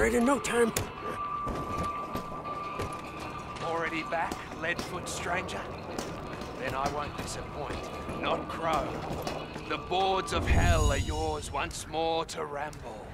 it in no time. Already back, Leadfoot stranger? Then I won't disappoint. Not Crow. The boards of hell are yours once more to ramble.